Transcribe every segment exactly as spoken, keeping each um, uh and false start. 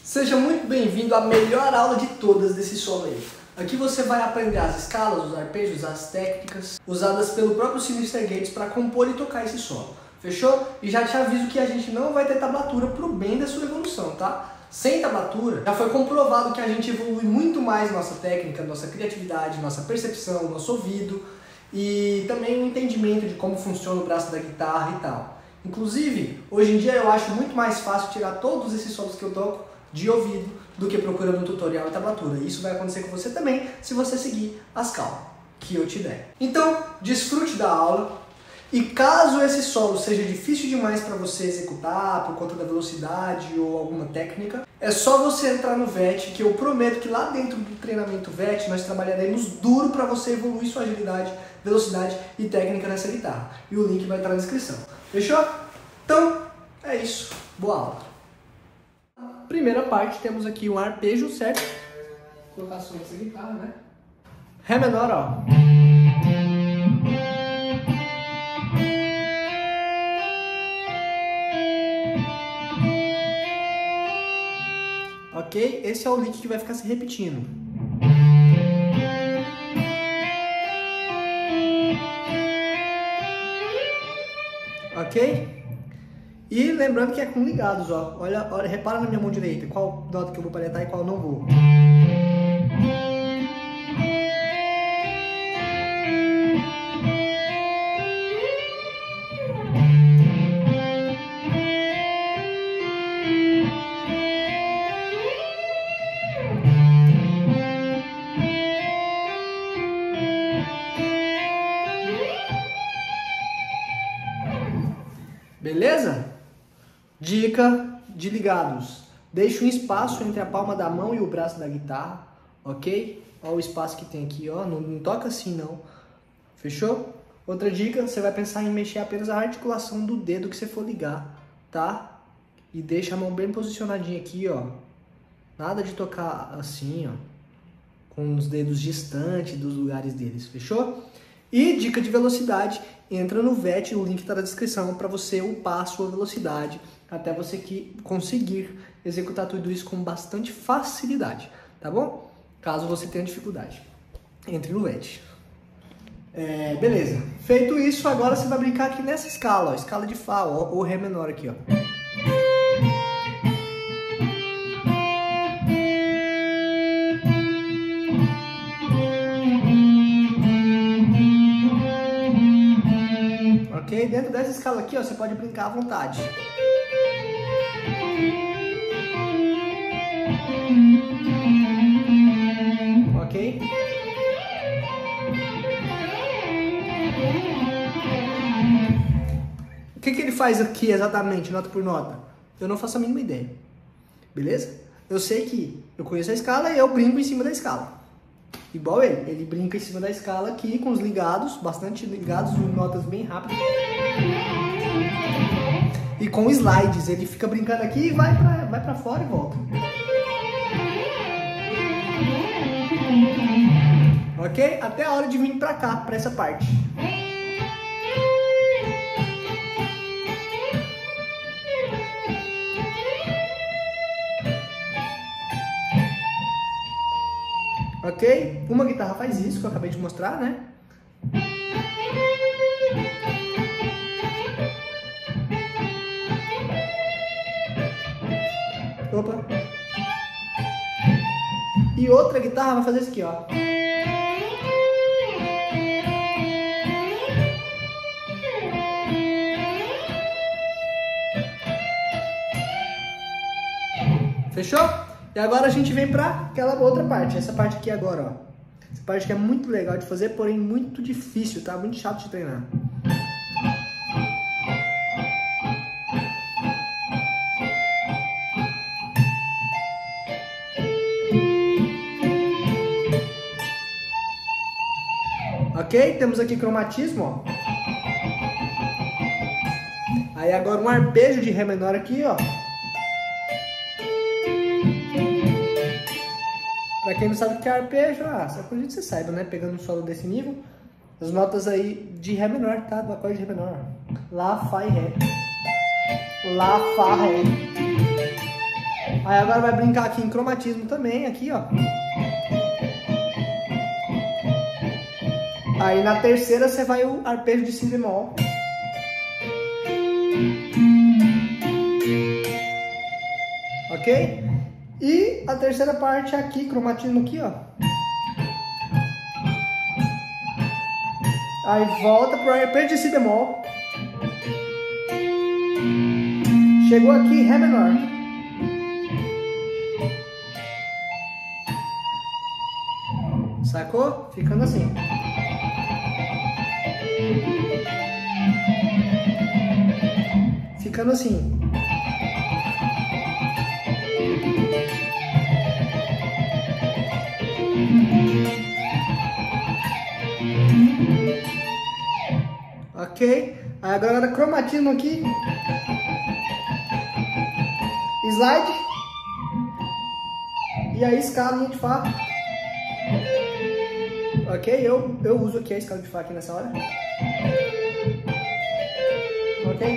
Seja muito bem-vindo à melhor aula de todas desse solo aí. Aqui você vai aprender as escalas, os arpejos, as técnicas usadas pelo próprio Sinister Gates para compor e tocar esse solo. Fechou? E já te aviso que a gente não vai ter tablatura pro bem da sua evolução, tá? Sem tablatura, já foi comprovado que a gente evolui muito mais nossa técnica, nossa criatividade, nossa percepção, nosso ouvido e também o entendimento de como funciona o braço da guitarra e tal. Inclusive, hoje em dia eu acho muito mais fácil tirar todos esses solos que eu toco de ouvido do que procurando um tutorial e tablatura. Isso vai acontecer com você também se você seguir as calmas que eu te der. Então, desfrute da aula e caso esse solo seja difícil demais para você executar por conta da velocidade ou alguma técnica, é só você entrar no V E T, que eu prometo que lá dentro do treinamento V E T nós trabalharemos duro para você evoluir sua agilidade, velocidade e técnica nessa guitarra. E o link vai estar na descrição. Fechou? Então, é isso. Boa aula! Primeira parte, temos aqui um arpejo, certo? Colocação dessa guitarra, né? Ré menor, ó. Ok? Esse é o lick que vai ficar se repetindo. Ok? E lembrando que é com ligados, ó. Olha, olha, repara na minha mão direita, qual nota que eu vou palhetar e qual não vou. Beleza? Dica de ligados. Deixa um espaço entre a palma da mão e o braço da guitarra, ok? Olha o espaço que tem aqui, ó. Não, não toca assim, não. Fechou? Outra dica, você vai pensar em mexer apenas a articulação do dedo que você for ligar, tá? E deixa a mão bem posicionadinha aqui, ó. Nada de tocar assim, ó. Com os dedos distantes dos lugares deles, fechou? E dica de velocidade, entra no V E T, o link está na descrição para você upar a sua velocidade até você que conseguir executar tudo isso com bastante facilidade, tá bom? Caso você tenha dificuldade, entre no V E T. É, beleza, feito isso, agora você vai brincar aqui nessa escala, ó, escala de Fá, ó, ou Ré menor aqui, ó. Ok? Dentro dessa escala aqui, ó, você pode brincar à vontade. Ok? O que que ele faz aqui exatamente, nota por nota? Eu não faço a mínima ideia. Beleza? Eu sei que eu conheço a escala e eu brinco em cima da escala. Igual ele, ele brinca em cima da escala aqui com os ligados, bastante ligados, notas bem rápidas. E com slides, ele fica brincando aqui e vai pra, vai pra fora e volta. Ok? Até a hora de vir pra cá, pra essa parte. Ok? Uma guitarra faz isso, que eu acabei de mostrar, né? Opa! E outra guitarra vai fazer isso aqui, ó. Fechou? E agora a gente vem pra aquela outra parte, essa parte aqui agora, ó. Essa parte que é muito legal de fazer, porém muito difícil, tá? Muito chato de treinar. Ok? Temos aqui cromatismo, ó. Aí agora um arpejo de Ré menor aqui, ó. Pra quem não sabe o que é arpejo, ah, só acredito que você saiba, né? Pegando um solo desse nível, as notas aí de Ré menor, tá? Do acorde de Ré menor. Lá, Fá e Ré. Lá, Fá, Ré. Aí agora vai brincar aqui em cromatismo também, aqui, ó. Aí na terceira você vai o arpejo de si bemol. Ok? E a terceira parte aqui, cromatismo aqui, ó. Aí volta pro arpejo de si bemol. Chegou aqui, ré menor. Sacou? Ficando assim. Ficando assim. Ok? Aí agora cromatismo aqui. Slide. E aí escala de Fá. Ok? Eu, eu uso aqui a escala de Fá aqui nessa hora. Ok?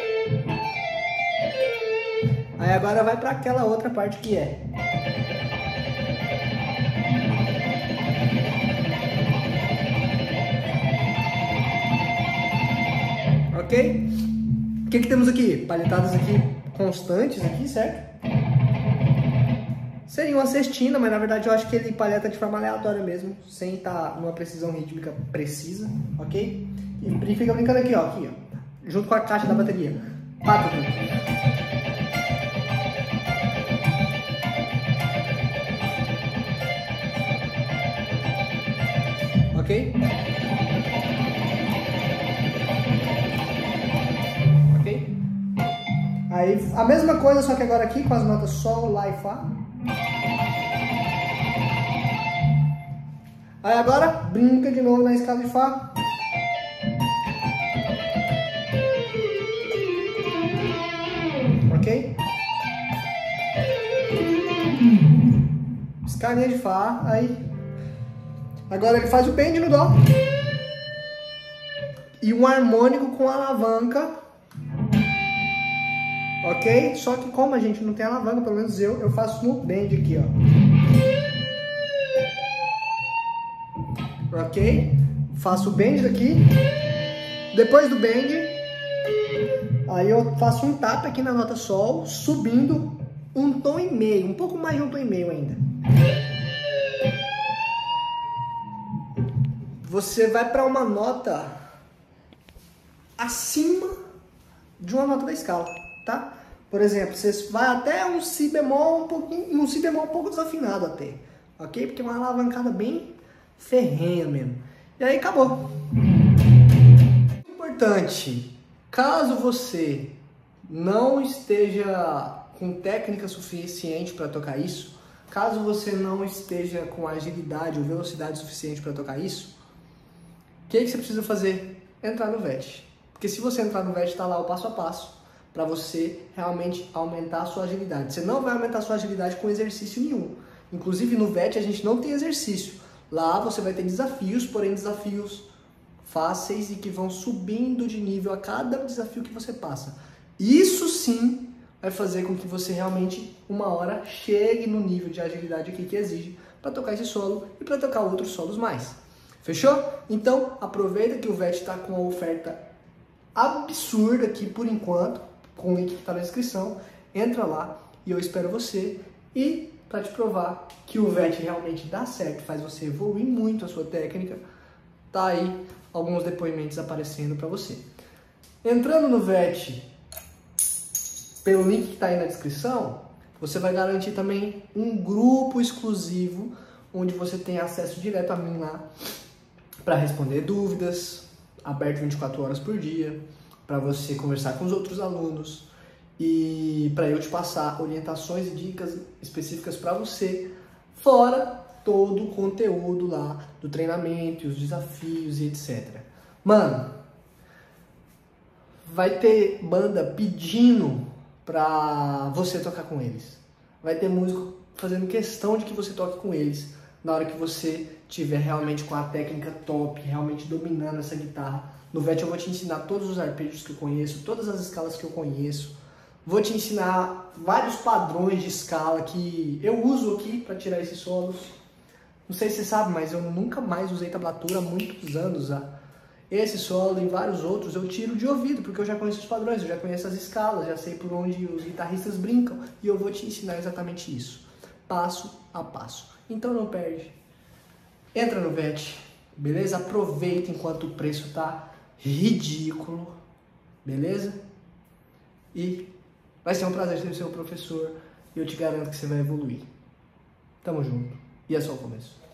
Aí agora vai para aquela outra parte que é. Ok? O que que temos aqui? Palhetadas aqui constantes aqui, certo? Seria uma sextina, mas na verdade eu acho que ele palheta de forma aleatória mesmo, sem estar numa precisão rítmica precisa, ok? E fica brincando aqui, ó, aqui, ó, junto com a caixa da bateria. Quatro. Ok? Ok? Aí a mesma coisa, só que agora aqui com as notas Sol, Lá e Fá. Aí agora brinca de novo na escala de Fá. Ok? Escalinha de Fá. Aí. Agora ele faz o bend no Dó. E um harmônico com alavanca. Ok? Só que como a gente não tem alavanca, pelo menos eu, eu faço no bend aqui, ó. Ok? Faço o bend daqui. Depois do bend, aí eu faço um tap aqui na nota Sol, subindo um tom e meio, um pouco mais de um tom e meio ainda. Você vai para uma nota acima de uma nota da escala, tá? Por exemplo, você vai até um Si bemol um pouquinho, um Si bemol um pouco desafinado até, ok? Porque é uma alavancada bem ferrenha mesmo. E aí acabou. Importante, caso você não esteja com técnica suficiente para tocar isso, caso você não esteja com agilidade ou velocidade suficiente para tocar isso, o que, que você precisa fazer? Entrar no V E T. Porque se você entrar no V E T, está lá o passo a passo para você realmente aumentar a sua agilidade. Você não vai aumentar a sua agilidade com exercício nenhum. Inclusive no V E T a gente não tem exercício. Lá você vai ter desafios, porém desafios fáceis e que vão subindo de nível a cada desafio que você passa. Isso sim vai fazer com que você realmente, uma hora, chegue no nível de agilidade aqui que exige para tocar esse solo e para tocar outros solos mais. Fechou? Então, aproveita que o V E T está com uma oferta absurda aqui por enquanto, com o link que está na descrição. Entra lá e eu espero você. E para te provar que o V E T realmente dá certo, faz você evoluir muito a sua técnica, tá aí alguns depoimentos aparecendo para você. Entrando no V E T pelo link que está aí na descrição, você vai garantir também um grupo exclusivo onde você tem acesso direto a mim lá para responder dúvidas, aberto vinte e quatro horas por dia, para você conversar com os outros alunos e para eu te passar orientações e dicas específicas para você, fora todo o conteúdo lá do treinamento, os desafios e etcétera. Mano, vai ter banda pedindo pra você tocar com eles. Vai ter músico fazendo questão de que você toque com eles na hora que você tiver realmente com a técnica top, realmente dominando essa guitarra. No V E T eu vou te ensinar todos os arpejos que eu conheço, todas as escalas que eu conheço. Vou te ensinar vários padrões de escala que eu uso aqui para tirar esses solos. Não sei se você sabe, mas eu nunca mais usei tablatura há muitos anos já. Esse solo e vários outros eu tiro de ouvido, porque eu já conheço os padrões, eu já conheço as escalas, já sei por onde os guitarristas brincam. E eu vou te ensinar exatamente isso, passo a passo. Então não perde. Entra no V E T, beleza? Aproveita enquanto o preço tá ridículo, beleza? E vai ser um prazer ser seu professor e eu te garanto que você vai evoluir. Tamo junto. E é só o começo.